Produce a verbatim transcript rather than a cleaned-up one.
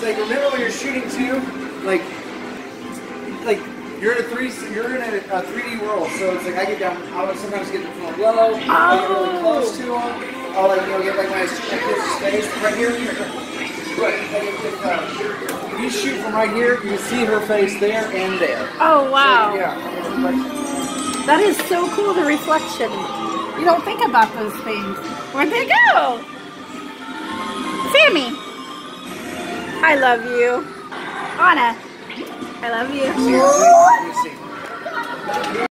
like remember when you're shooting too, like like you're in a three you're in a, a three D world. So it's like I get down. I would sometimes get from low. Oh. I get really close to them. I'll like you know get like my like face right here. Right. Like if, if, uh, if you shoot from right here, you can see her face there and there. Oh wow. So, yeah. That is so cool. The reflection. You don't think about those things. Where'd they go? Sammy. I love you. Anna. I love you. See, let me see.